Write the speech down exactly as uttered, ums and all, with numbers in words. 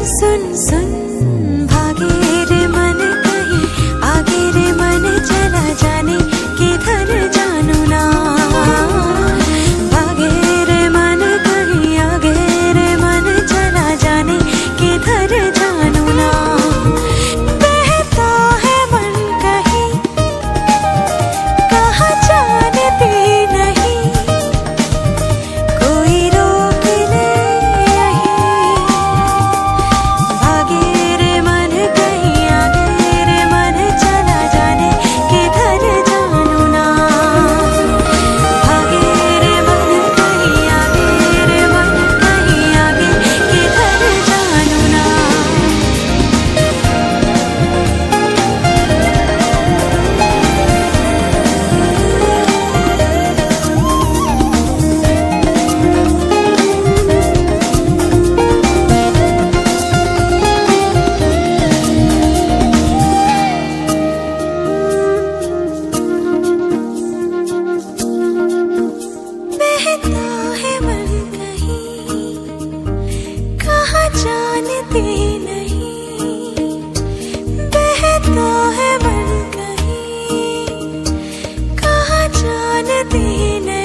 सुन सुन भागे रे मन कहीं आगे रे मन चला जाने किधर जानू ना। भागे रे मन कहीं आगे रे मन चला जाने किधर जानू ना। बहता है मन कहीं कहाँ जानती नहीं कोई रोक ले यहीं। भागे रे मन कहीं आगे रे मन चला जाने किधर जानू ना। भागे रे मन कहीं आगे रे मन कहीं आगे किधर जानू ना। बहता है मन कहीं कहाँ जानती नहीं। बहता है मन कहीं कहाँ जानती नहीं।